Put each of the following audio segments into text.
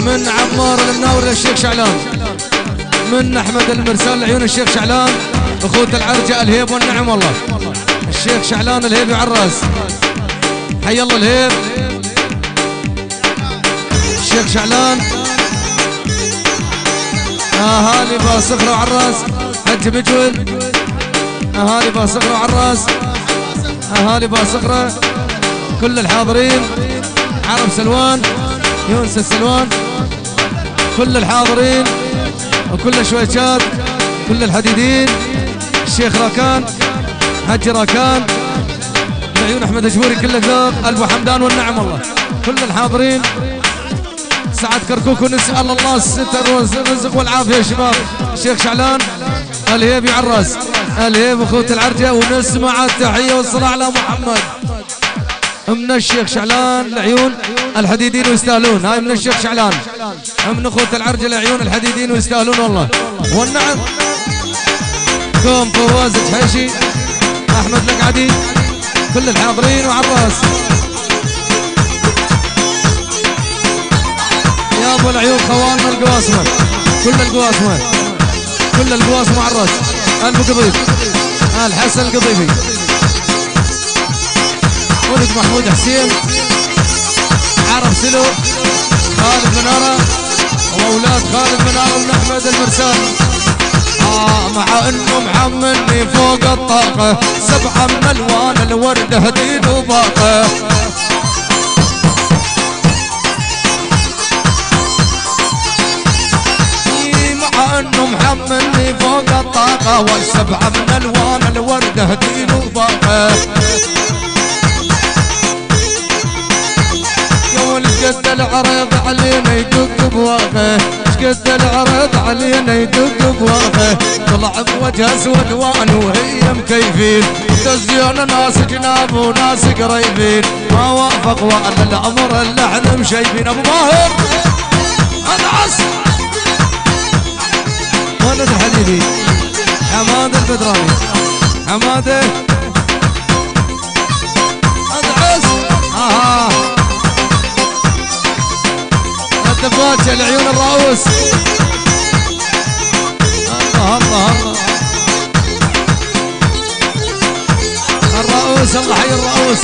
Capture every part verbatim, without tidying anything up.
من عمار المناور للشيخ شعلان، من احمد المرسال لعيون الشيخ شعلان، اخوة العرجة الهيب والنعم والله. الشيخ شعلان الهيب يعرس، حي الله الهيب. الشيخ شعلان اهالي باصخرة وعراس، حج بجول اهالي باصخرة وعراس، اهالي باصخرة كل الحاضرين، عرب سلوان، يونس السلوان، كل الحاضرين وكل الشويشات، كل الحديدين، الشيخ راكان، حج راكان، لعيون احمد اجبوري كل الذوق، البو حمدان والنعم والله، كل الحاضرين. سعد كركوك ونسأل الله الستر والرزق والعافية يا شباب. الشيخ شعلان الهيب يعرس، الهيب اخوة العرجة، ونسمع التحية والصلاة على محمد من الشيخ شعلان لعيون الحديدين ويستاهلون. هاي من الشيخ شعلان، من اخوة العرجة لعيون الحديدين ويستاهلون والله والنعم. قوم فواز جحيشي، احمد القعدي، كل الحاضرين وعراس. يا ابو العيون خوالنا القواسمه، كل القواسمه، كل القواسمه عراس. البو قضيب، الحسن القضيبي، ولد محمود حسين، عرب سلو، خالد مناره، واولاد خالد مناره من احمد المرسال. آه مع انه محملني فوق الطاقه، سبعه من الوان الورد هديد وباقه. مع انه محملني فوق الطاقه، والسبعه من الوان الورد هديد وباقه. شقد العرض علينا يدق بواقه، شقد العرض علينا يدق بواقه. طلع بوجه اسود وان وهي مكيفين، تزيون ناس جناب وناس قريبين، ما وافق وعلى الامر اللي احنا مشيبين. ابو ماهر ادعس ولد الحديدي، حماده البدراني، حماده ادعس. اها الدباجة لعيون الرؤوس. الله الله الله الرؤوس، الله حي الرؤوس.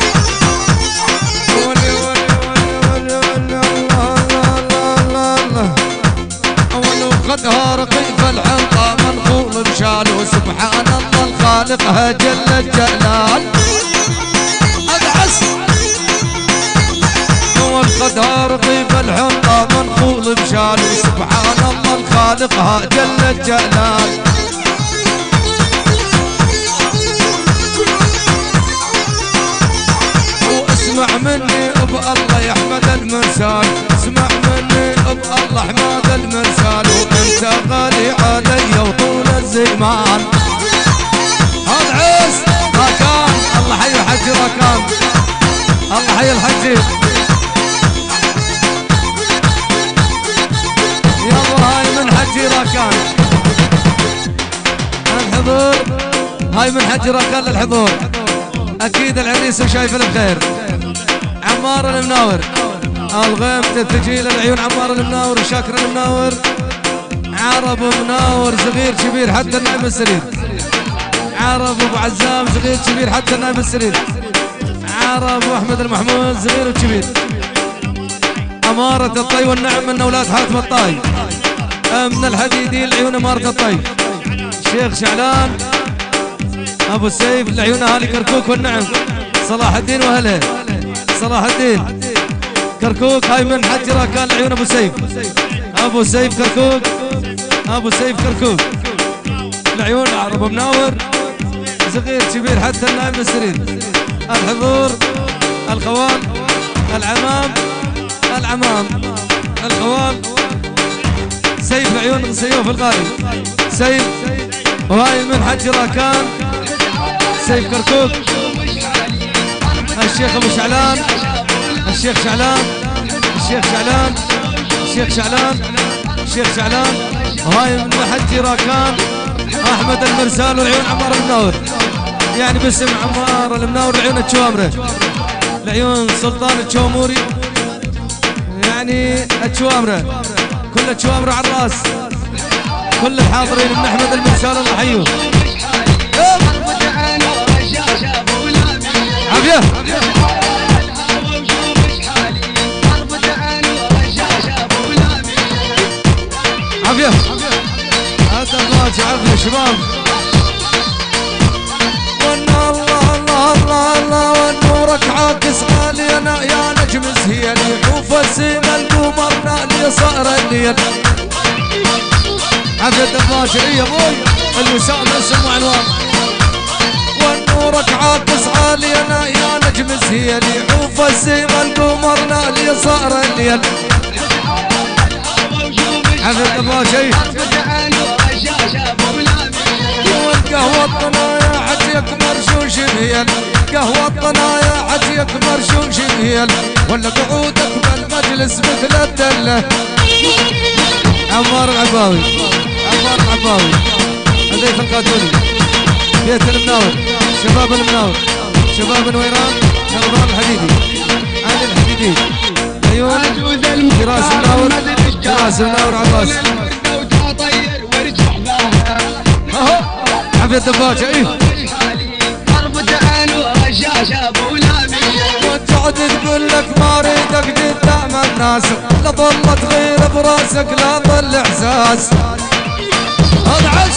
ولي ولي ولي ولي الله الله الله. أول وقد هارقي فالحنطة منقول بشاله، سبحان الله الخالق جل الجلال. قد هارقي فالحنطة منخول بشاله، سبحان الله الخالق جل الجلال. واسمع مني ابو الله يا احمد المرسال، اسمع مني ابو الله احمد المرسال، وانت غالي علي وطول الزمان. هذا عز راكان، الله حي الحج راكان، الله حي الحج. حجي راكان الحضور، هاي من حجي راكان للحضور. اكيد العريس شايف الخير. عمار المناور، الغيم تتجي للعيون. عمار المناور وشاكر المناور، عرب مناور صغير كبير حتى النائب السرير، عرب ابو عزام صغير كبير حتى النائب السرير، عرب واحمد المحمود صغير وكبير. اماره الطي والنعم من اولاد حاتم الطاي، من الحديدين لعيون امارة الطي. الشيخ شعلان ابو السيف لعيون اهالي كركوك والنعم. صلاح الدين واهله، صلاح الدين كركوك. هاي من حج راكان لعيون ابو سيف، ابو سيف كركوك، ابو سيف كركوك لعيون عرب مناور صغير كبير حتى النائب السرير. الحضور، الخوال، العمام، العمام، الخوال. سيف لعيون سيوف الغالي، سيف. وهاي من حج راكان، سيف كركوك. الشيخ ابو شعلان، الشيخ شعلان، الشيخ شعلان، الشيخ شعلان، الشيخ شعلان. وهاي من حج راكان، احمد المرسال ولعيون عمار المناور، يعني باسم عمار المناور لعيون الشوامره، لعيون سلطان الشوموري، يعني الشوامره كل الشوامره على الراس كل الحاضرين من احمد المرسال الله يحييهم عافيه عافيه هذا الراجع عافيه شباب والله الله الله الله والنورك عاكس علينا يا نجم زهيل يحوف السما القمر نالي صار الليل عافيه الدباشه اي يا ابوي الوسام اسم وعنوان والنورك عاكس علينا يا نجم زهيل يحوف السما القمر نالي صار الليل عافيه الدباشه والقهوة الطنايا حجيك مرشوش بهيل قهوة الطنايا حجيك مرشوش بهيل ولا قعودك بالمجلس مثل الدلة عمار العباوي عمار العباوي حذيف القاتولي بيت المناور شباب المناور شباب الويران شباب الحديدي علي الحديدي عيون فراس المناور فراس المناور عباس عافية الدباجة ايه ضربة عين ورشاشة ابو لامي وتقعد تقول لك ما اريدك قدام الناس لا ظل تغير براسك لا ظل احساس هذا عش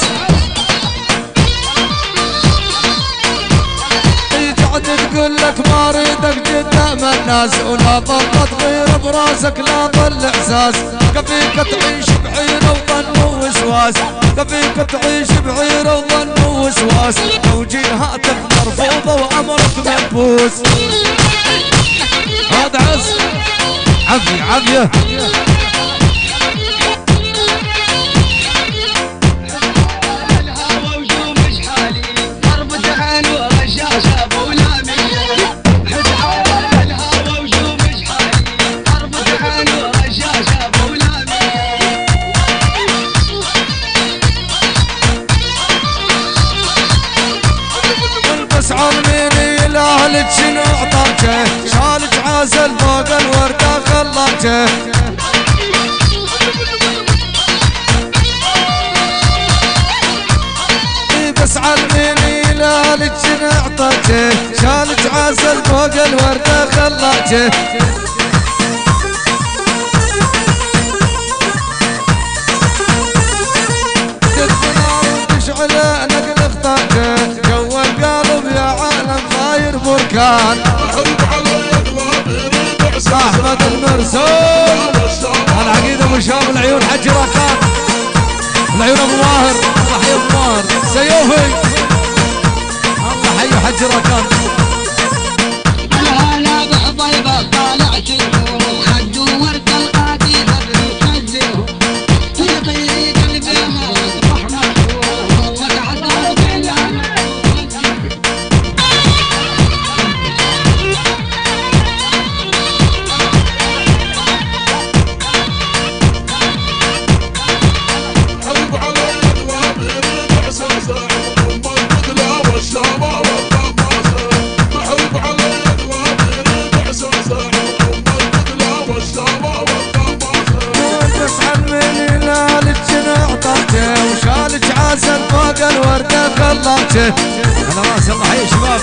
تقعد تقول لك ما اريدك قدام الناس ولا ظل تغير براسك لا ظل احساس كفيك تعيش بحيرة وظن ووسواس كفيك تعيش بعيرة وظن ووسواس توجيهاتك مرفوضة وأمرك منبوس هذا عز عافية عافية الهوى وجومش حالي ضربة عين ورشاشة ابو لامي الهوى وجومش حالي ضربة عين ورشاشة ابو لامي عميني لأهلك شنو عطاكه شالك عسل فوق الوردة خلاكه بس علميني لأهلك شنو عطاكه شالك عسل فوق الوردة خلاكه تشعل نقل اخطاكه جو القلب يا عالم غاير بركان احمد المرسول العقيده ابو شاب العيون حج راكان العيون ابو ماهر الله حي ابو ماهر سيوفي الله حي حج راكان انا بحضيبه طالعت النور حد ورد القديم بنخليه في طريق البهار رحمه خلاكه على راس الله حي شباب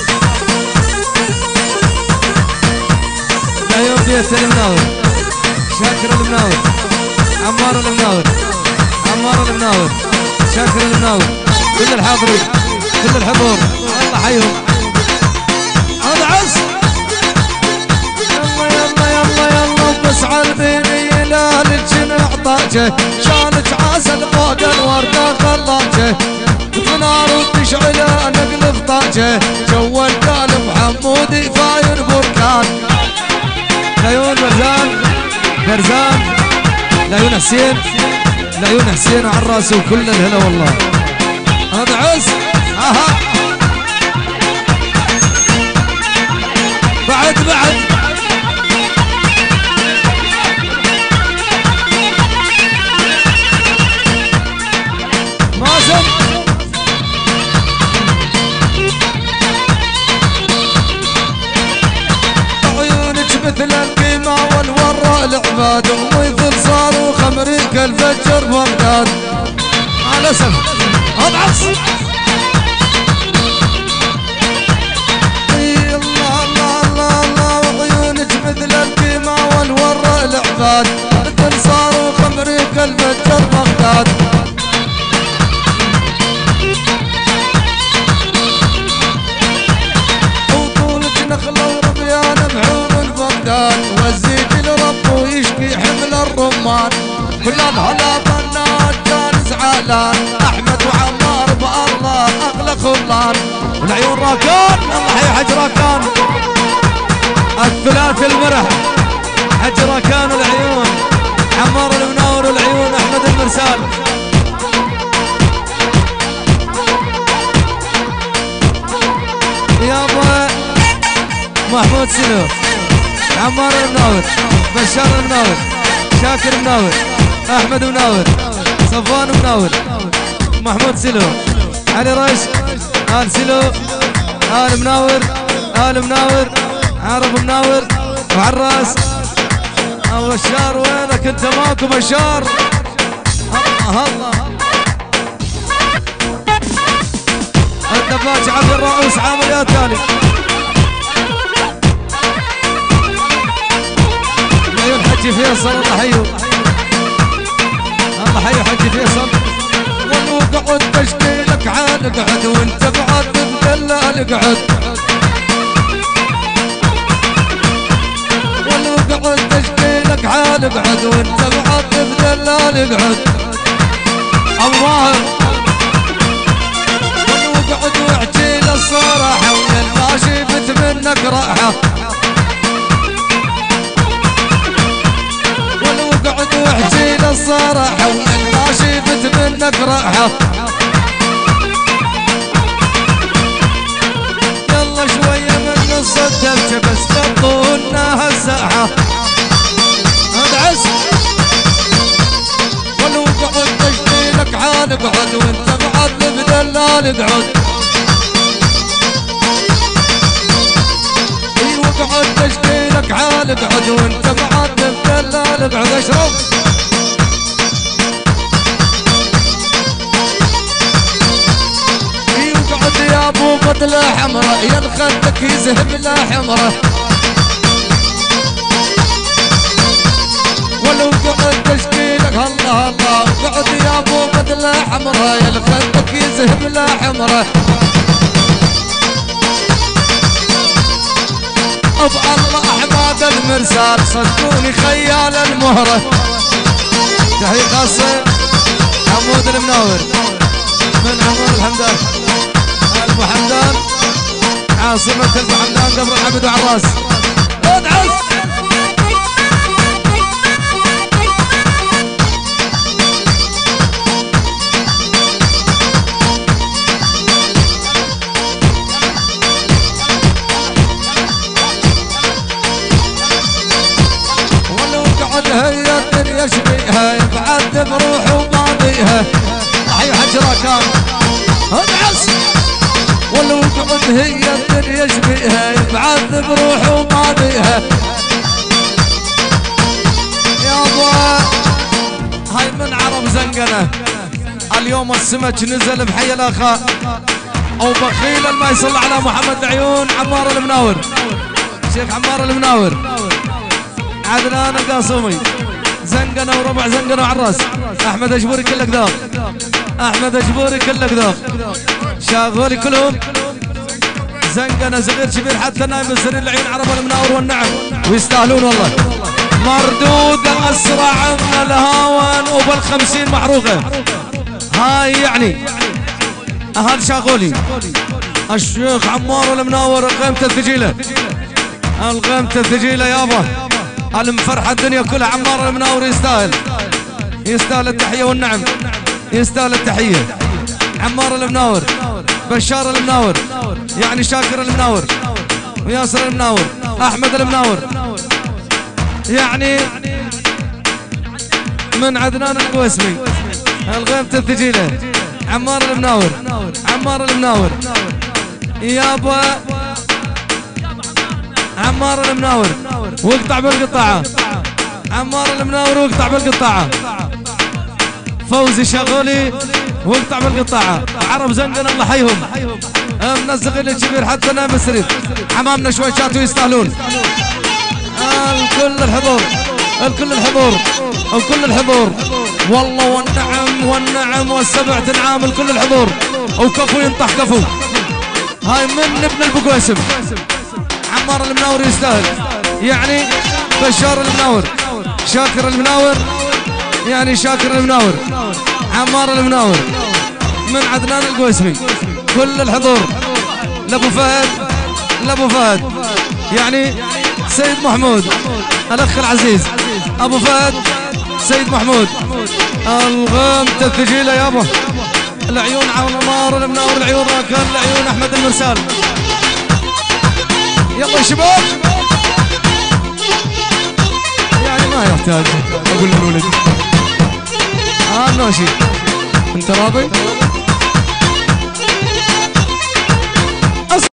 العيون بيت المناور شاكر المناور عمار المناور عمار المناور شاكر المناور كل الحاضرين كل الحضور الله حيهم هذا عز يلا يلا يلا يلا بس علميني لأهلك شنو عطاكه شالك عسل فوق الوردة خلاكه نار وتشعل نقل خطاجه جو القلب حمودي فاير بركان العيون برزان برزان العيون حسين العيون حسين على الراس وكل الهلا والله هذا عز اها بعد بعد مازن مثل القيمة والورى العباد بتر بغداد مع الاسف اضعف. الله الله الله الله وعيونك مثل البيمة والورى العباد تنصار وخمرك البتر بغداد. وطولك نخلة وربيان بعون بغداد والزيت لرب ويشكي حمل الرمان. كل الهلا بنات كان زعلان احمد وعمار بالله اغلى خلان. والعيون راكان الله يحج راكان الثلاث المرح حج راكان والعيون عمار المناور والعيون احمد المرسال. يابا محمود سلو عمار المناور بشار المناور شاكر المناور احمد المناور صفوان المناور محمود سلو علي رش آل سلو آل مناور آل مناور عرب مناور وعراس بشار وينك انت ماكو بشار. الله الله الدباج عبد الرؤوس عامل يا تالي عيون حجي فيصل الله حيو الله حيو حجي فيصل. والوقعد تشكيلك عال اقعد وانت بعد بدلال اقعد. والوقعد تشكيلك عال اقعد وانت بعد بدلال اقعد. الله والوقعد واحكي له الصراحه وين ما شفت منك راحه. والوقعد واحكي له الصراحه وين ما شفت منك راحه. يلا شويه من نص الدبشه بس فضونا هالساحه ادعس. والوقعد تشكيلك عال اقعد وانت بعد بدلال اقعد. اي وقعد تشكيلك عال اقعد وانت بعد بدلال اقعد. اشرب اي وقعد يا ابو بطله حمراء يا الخدك يذهب له حمره. ولو قعد تشكيلك الله الله قعد يا ابو بدله حمراء يا الخدك يذهب له حمره. بالله احمد المرسال صدقوني خيال المهره. تحيه خاصه حمود المناور من عمر الحمدان ابو حمدان عاصمه ابو حمدان قبر العبد وعراس. ادعس هي الدنيا شبيها يبعد بروح وماضيها. حي حج راكان ادعس. ولو قعد هي الدنيا شبيها يبعد بروح وماضيها. يابا هاي من عرب زنقنه اليوم السمك نزل بحي الاخاء او بخيل ما يصلى على محمد العيون عمار المناور شيخ عمار المناور عدنان القاصومي زنقنا وربع زنقنا وعراس. احمد اجبوري كلك ذاق احمد اجبوري كلك ذاق شاغولي كلهم زنقنا صغير كبير حتى نايم السرير العين عرب المناور والنعم ويستاهلون والله. مردود اسرع من الهاون وبالخمسين محروقه. هاي يعني اهل شاغولي الشيخ عمار المناور قيمة الثقيله القيمة الثقيله يابا المفرحة الدنيا كلها. عمار المناور يستاهل يستاهل التحية والنعم يستاهل التحية. عمار المناور بشار المناور يعني شاكر المناور وياسر المناور احمد المناور يعني من عدنان القويسمي الغيمة الثقيلة. عمار المناور عمار المناور يابا عمار المناور واقطع بالقطاعة. عمار المناور واقطع بالقطاعة. فوزي شغولي واقطع من القطاعة، عرب زنقن الله حيهم، منزقين الكبير حتى نام السرير، حمامنا شوي شاتوا يستاهلون. الكل الحضور، الكل الحضور، الكل الحضور، والله والنعم والنعم والسبع تنعام، الكل الحضور، وكفو ينطح كفو. هاي من ابن البقويسم، عمار المناور يستاهل، يعني بشار المناور، شاكر المناور، يعني شاكر المناور، عمار المناور، من عدنان القويسمي، كل الحضور، لابو فهد، لابو فهد، يعني سيد محمود، الاخ العزيز، ابو فهد، سيد محمود، الغامة الثقيلة يابا، العيون عمار المناور، العيون راكان، العيون احمد المرسال. يلا يا شباب، يعني ما يحتاج اقول للولد. ها نوشي، انت راضي؟